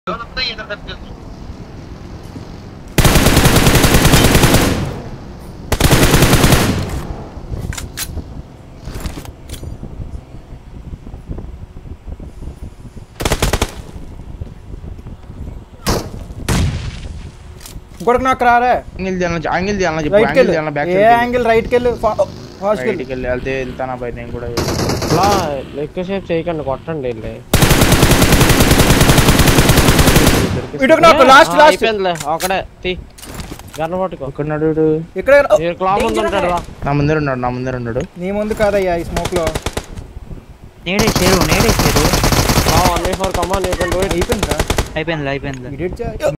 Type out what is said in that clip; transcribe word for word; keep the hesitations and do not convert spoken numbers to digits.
ఇంకోటి నాకు రారా యాంగిల్ చేయాలి యాంగిల్ చేయాలి చెప్పు యాంగిల్ చేయాలి బ్యాక్ ఏ యాంగిల్ రైట్ కి వెళ్ళు ఫాస్ట్ రైట్ కి వెళ్ళి వెళ్తే వెళ్తానా బై నేను కూడా అలా ఎక్కువ సేపు చేయకండి కొట్టండి వెళ్ళి ఇటుకు నాకు లాస్ట్ లాస్ట్ అయిపోయిందిలే ఒకడే తీ గన్న పట్టుకో ఇక్కడ ఉన్నాడు ఇక్కడ ఈ క్లాక్ ముందు ఉంటాడు రా నా ముందర ఉన్నాడు నా ముందర ఉన్నాడు నీ ముందు కాదయ్యా ఈ స్మోక్ లో నేడేసారు నేడేసారు ఆ one four come on you can do it అయిపోయిందా అయిపోయింది అయిపోయింది ఇడిట్